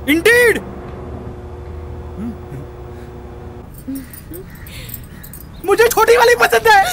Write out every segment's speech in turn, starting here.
Indeed. मुझे छोटी वाली पसंद है।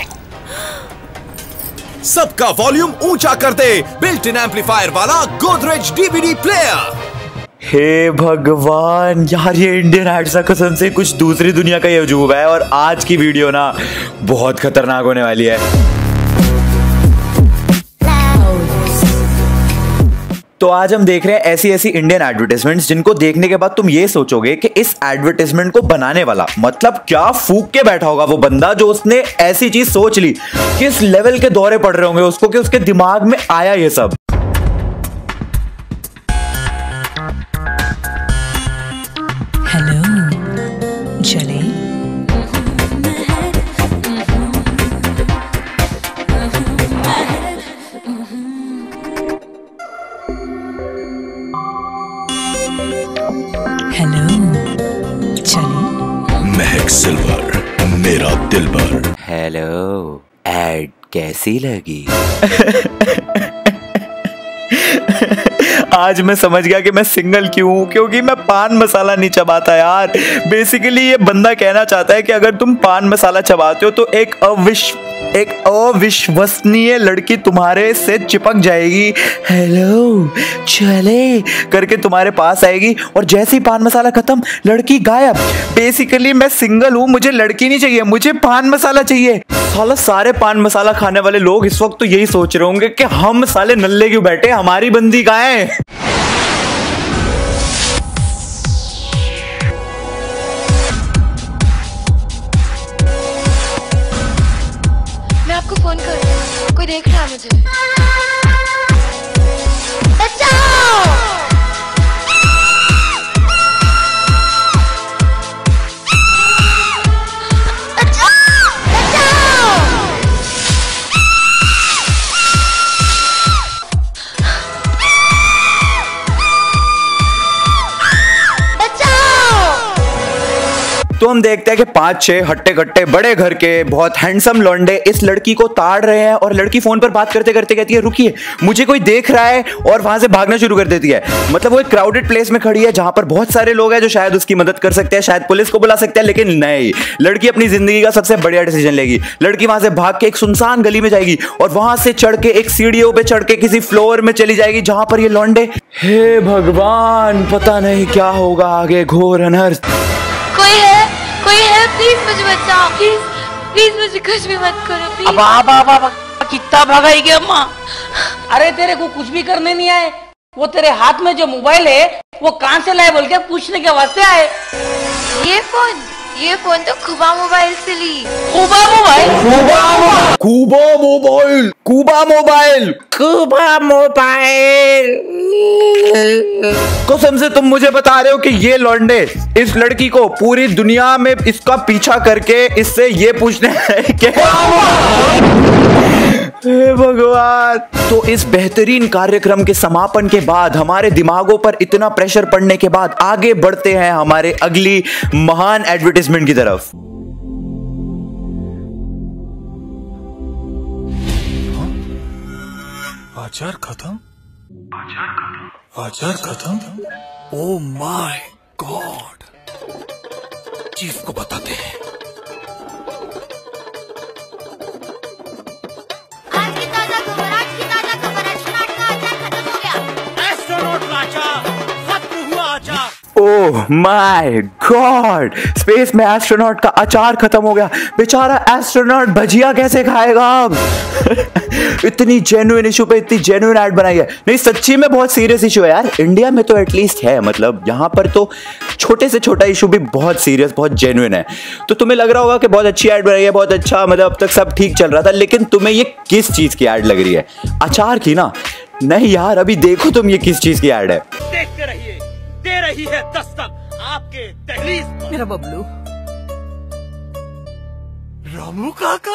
सबका वॉल्यूम ऊंचा कर दे बिल्ट इन एम्पलीफायर वाला गोदरेज डीवीडी प्लेयर। हे भगवान यार, ये इंडियन एड्स कसम से कुछ दूसरी दुनिया का ये अजूबा है। और आज की वीडियो ना बहुत खतरनाक होने वाली है। तो आज हम देख रहे हैं ऐसी ऐसी इंडियन एडवर्टाइजमेंट्स जिनको देखने के बाद तुम ये सोचोगे कि इस एडवर्टाइजमेंट को बनाने वाला मतलब क्या फूक के बैठा होगा वो बंदा जो उसने ऐसी चीज सोच ली। किस लेवल के दौरे पड़ रहे होंगे उसको कि उसके दिमाग में आया ये सब। हेलो, चले हेलो, चले महक सिल्वर मेरा दिलबर। हेलो, एड कैसी लगी? आज मैं समझ गया कि मैं सिंगल क्यों हूं, क्योंकि मैं पान मसाला नहीं चबाता यार। बेसिकली ये बंदा कहना चाहता है कि अगर तुम पान मसाला चबाते हो तो एक अविश्वसनीय लड़की तुम्हारे से चिपक जाएगी, हेलो चले करके तुम्हारे पास आएगी, और जैसे ही पान मसाला खत्म लड़की गायब। बेसिकली मैं सिंगल हूं, मुझे लड़की नहीं चाहिए, मुझे पान मसाला चाहिए। साला सारे पान मसाला खाने वाले लोग इस वक्त तो यही सोच रहे होंगे कि हम साले नल्ले क्यों बैठे, हमारी बंदी कहाँ है। मैं आपको फोन कर रही हूँ, कोई देख रहा है मुझे। बचाओ! तो हम देखते हैं कि 5-6 हट्टे कट्टे बड़े घर के बहुत हैंडसम लौंडे इस लड़की को ताड़ रहे हैं, और लड़की फोन पर बात करते करते कहती है रुकिए मुझे कोई देख रहा है, और वहां से भागना शुरू कर देती है। मतलब वो एक क्राउडेड प्लेस में खड़ी है जहां पर बहुत सारे लोग हैं जो शायद उसकी मदद कर सकते हैं, शायद पुलिस को बुला सकते हैं, लेकिन नहीं, लड़की अपनी जिंदगी का सबसे बढ़िया डिसीजन लेगी। लड़की वहां से भाग के एक सुनसान गली में जाएगी और वहां से चढ़ के एक सीढ़ियों पे चढ़ के किसी फ्लोर में चली जाएगी जहां पर ये लौंडे। हे भगवान, पता नहीं क्या होगा आगे, घोर अनर्थ। कोई है, प्लीज मुझे बचाओ, प्लीज प्लीज मुझे कुछ भी मत करो, प्लीज। अब कितना भगाई गया अम्मा। अरे तेरे को कुछ भी करने नहीं आए, वो तेरे हाथ में जो मोबाइल है वो कहाँ से लाए बोल के पूछने के वास्ते आए। ये फोन तो कुबा मोबाइल से ली। कुबा मोबाइल कसम से तुम मुझे बता रहे हो कि ये लौंडे इस लड़की को पूरी दुनिया में इसका पीछा करके इससे ये पूछने हैं कि हे भगवान। तो इस बेहतरीन कार्यक्रम के समापन के बाद हमारे दिमागों पर इतना प्रेशर पड़ने के बाद आगे बढ़ते हैं हमारे अगली महान एडवर्टाइजमेंट की तरफ। आचार खत्म। ओ माय गॉड, चीफ को बताते हैं। आज की ताजा खबर, एस्ट्रोनॉट का आचार खत्म हो गया। एस्ट्रोनॉट का आचार खत्म हुआ। आचार, ओह माय गॉड, स्पेस में एस्ट्रोनॉट का अचार खत्म हो गया। बेचारा एस्ट्रोनॉट भजिया कैसे खाएगा अब। इतनी जेन्युइन इशू पे इतनी जेन्युइन ऐड बनाई है। नहीं सच्ची में बहुत सीरियस इशू है यार, इंडिया में तो एटलीस्ट है, मतलब यहाँ पर तो छोटे से छोटा इशू भी बहुत सीरियस बहुत जेन्युइन है। तो तुम्हें लग रहा होगा कि बहुत अच्छी ऐड बनाई है, बहुत अच्छा, मतलब अब तक सब ठीक चल रहा था, लेकिन तुम्हें ये किस चीज की ऐड लग रही है? अचार की ना? नहीं यार, अभी देखो तुम ये किस चीज की ऐड है। देखते रहिए, दे रही है दस्तक आपके दहलीज पर। मेरा बबलू रामू काका।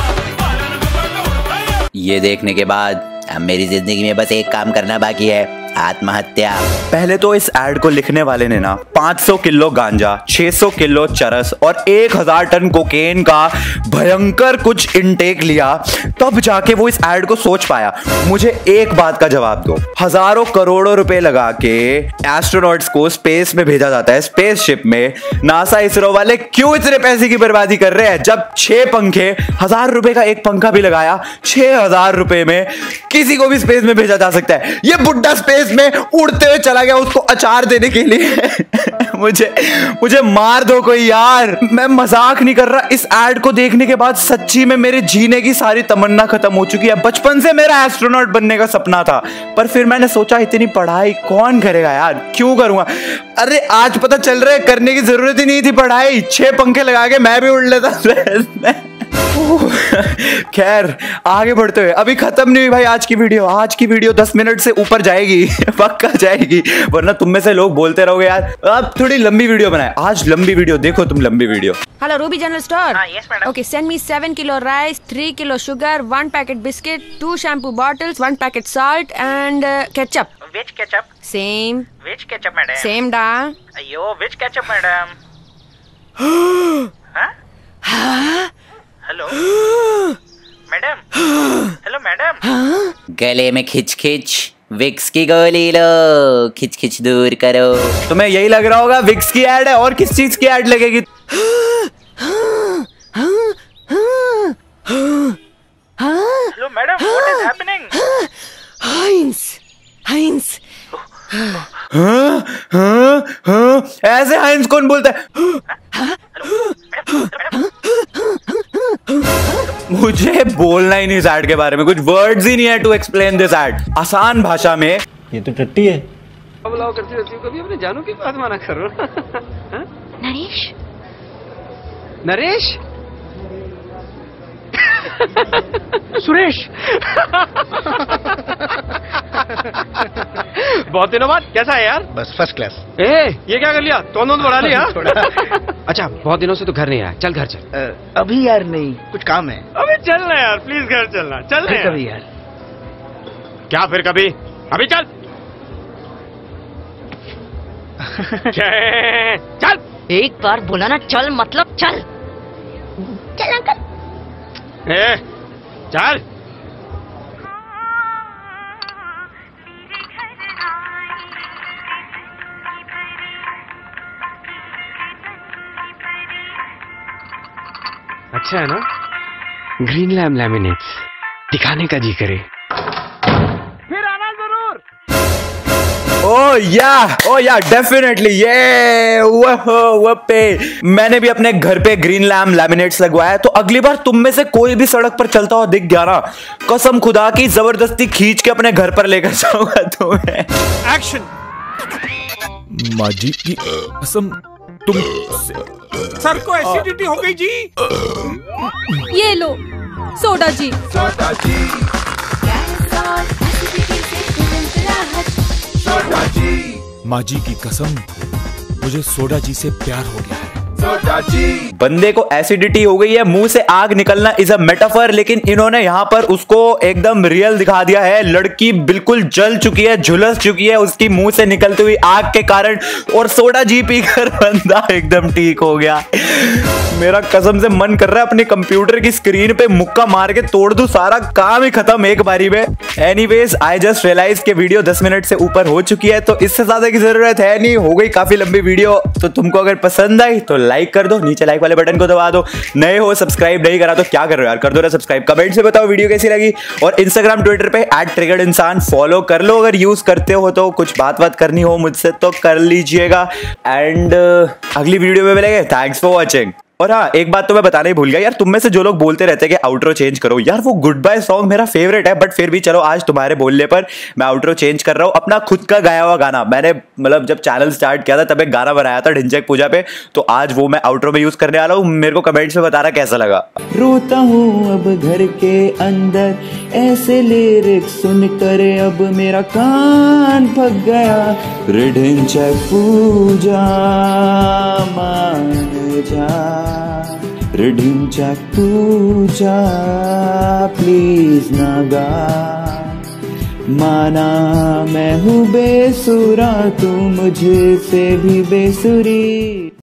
ये देखने के बाद अब मेरी जिंदगी में बस एक काम करना बाकी है, आत्महत्या। पहले तो इस एड को लिखने वाले ने ना 500 किलो गांजा, 600 किलो चरस और 1000 टन कोकेन का भयंकर कुछ इनटेक लिया, तब जाके वो इस एड को सोच पाया। मुझे एक बात का जवाब दो, हजारों करोड़ों रुपए लगा के एस्ट्रोनॉट्स को स्पेस में भेजा जाता है, स्पेसशिप में। नासा इसरो वाले क्यों इतने पैसे की बर्बादी कर रहे हैं, जब 6 पंखे, 1000 रुपए का एक पंखा भी लगाया, 6000 रुपए में किसी को भी स्पेस में भेजा जा सकता है। ये बुड्ढा स्पेस में उड़ते हुए चला गया उसको अचार देने के लिए। मुझे मार दो कोई यार, मैं मजाक नहीं कर रहा। इस एड को देखने के बाद सच्ची में मेरे जीने की सारी तमन्ना खत्म हो चुकी है। बचपन से मेरा एस्ट्रोनॉट बनने का सपना था, पर फिर मैंने सोचा इतनी पढ़ाई कौन करेगा यार, क्यों करूंगा। अरे आज पता चल रहा है करने की जरूरत ही नहीं थी पढ़ाई, 6 पंखे लगा के मैं भी उड़ लेता। खैर आगे बढ़ते हुए, अभी खत्म नहीं हुई भाई आज की वीडियो। आज की वीडियो 10 मिनट से ऊपर जाएगी, पक्का जाएगी, वरना तुम में से लोग बोलते रहोगे यार अब थोड़ी लंबी वीडियो बनाए। आज लंबी वीडियो देखो तुम, लंबी video. Hello, Ruby General Store. yes, madam. Okay, send me 7 kilo rice, 3 kilo sugar, 1 packet biscuit, 2 shampoo bottles, 1 packet salt and ketchup. Which ketchup? Same. Which ketchup, madam? Same da. Ayo, which ketchup, madam? Huh? Hello? Madam? Hello madam? गले में खिच खिच, Vicks की गोली लो, खिच खिच दूर करो। तुम्हें यही लग रहा होगा विक्स की एड है, और किस चीज की एड लगेगी? Hello madam, what is happening? Heinz. ऐसे हाइंस कौन बोलता है? मुझे बोलना ही नहीं इस एड के बारे में, कुछ वर्ड्स ही नहीं है टू एक्सप्लेन दिस एड आसान भाषा में। ये तो टट्टी है। बुलाओ करती रहती हूँ, कभी अपने जानू की बात माना करो। नरेश, नरेश, सुरेश। बहुत दिनों बाद, कैसा है यार? बस फर्स्ट क्लास। ये क्या कर लिया, तो बढ़ा लिया? अच्छा, बहुत दिनों से तो घर नहीं आया, चल घर चल। अभी यार नहीं, कुछ काम है। अभी चलना यार, प्लीज घर चलना, चल फिर कभी यार। क्या फिर कभी? अभी चल। चल। एक बार बोला ना चल मतलब चल। चल अंकल। चल। अच्छा है ना, ग्रीन लैम लैमिनेट्स दिखाने का जी करे, फिर आना जरूर। ओ या डेफिनेटली, ये वो पे मैंने भी अपने घर पे ग्रीन लैम लैमिनेट्स लगवाया, तो अगली बार तुम में से कोई भी सड़क पर चलता हुआ दिख गया ना, कसम खुदा की जबरदस्ती खींच के अपने घर पर लेकर जाऊंगा तुम्हें। एक्शन। माजी की कसम, तुम सर को एसिडिटी हो गई जी। ये लो सोडा जी। सोडा जी, सोडा जी। माजी की कसम, मुझे सोडा जी से प्यार हो गया है। सोडा जी। बंदे को एसिडिटी हो गई है, मुंह से आग निकलना इज अ मेटाफर, लेकिन इन्होंने यहाँ पर उसको एकदम रियल दिखा दिया है। लड़की बिल्कुल जल चुकी है, झुलस चुकी है उसकी मुंह से निकलती हुई आग के कारण, और सोडा जी पीकर बंदा एकदम ठीक हो गया। मेरा कसम से मन कर रहा है अपने कंप्यूटर की स्क्रीन पे मुक्का मार के तोड़ दूं, सारा काम ही खत्म एक बारी में। एनीवेज, आई जस्ट रियलाइज के वीडियो 10 मिनट से ऊपर हो चुकी है, तो इससे ज्यादा की जरूरत है नहीं, हो गई काफी लंबी वीडियो। तो तुमको अगर पसंद आई तो लाइक कर दो, नीचे लाइक वाले बटन को दबा दो। नए हो, सब्सक्राइब नहीं करा तो क्या कर रहे हो यार, कर दो ना सब्सक्राइब। कमेंट से बताओ वीडियो कैसी लगी, और इंस्टाग्राम ट्विटर पे @triggeredinsan फॉलो कर लो। अगर यूज करते हो तो कुछ बात करनी हो मुझसे तो कर लीजिएगा। एंड अगली वीडियो में मिलेंगे। Thanks for watching. और हाँ, एक बात तो मैं बताना ही भूल गया यार, तुम में से जो लोग बोलते रहते हैं कि आउट्रो चेंज करो, यार वो गुड बाय सॉन्ग मेरा फेवरेट है, बट फिर भी चलो आज तुम्हारे बोलने पर मैं आउट्रो चेंज कर रहा हूँ। अपना खुद का गाया हुआ गाना, मैंने मतलब जब चैनल स्टार्ट किया था तब एक गाना बनाया था ढिंचैक पूजा पे, तो आज वो मैं आउट्रो में यूज करने वाला हूँ। मेरे को कमेंट्स में बताना कैसा लगा। रोता हूँ अब घर के अंदर, ऐसे लिरिक्स सुन कर अब मेरा कान पक गया। ढिंचैक पूजा मान जा, ढिंचैक पूजा प्लीज ना गा, माना मैं हूँ बेसुरा, तू मुझे से भी बेसुरी।